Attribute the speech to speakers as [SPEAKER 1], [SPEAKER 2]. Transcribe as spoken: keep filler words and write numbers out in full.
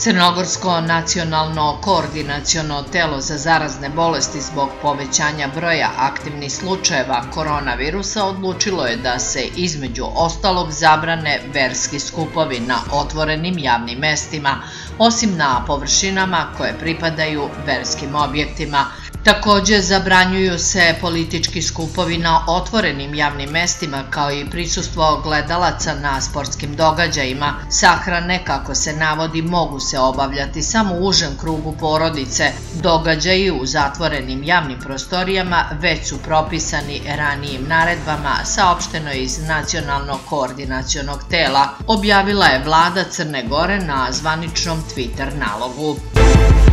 [SPEAKER 1] Crnogorsko nacionalno koordinaciono telo za zarazne bolesti zbog povećanja broja aktivnih slučajeva koronavirusa odlučilo je da se između ostalog zabrane verski skupovi na otvorenim javnim mestima, osim na površinama koje pripadaju verskim objektima. Takođe, zabranjuju se politički skupovi na otvorenim javnim mestima, kao i prisustvo gledalaca na sportskim događajima. Sahrane, kako se navodi, mogu se obavljati samo u užem krugu porodice. Događaji u zatvorenim javnim prostorijama već su propisani ranijim naredbama, saopšteno je iz Nacionalnog koordinacionog tela, objavila je vlada Crne Gore na zvaničnom Twitter nalogu.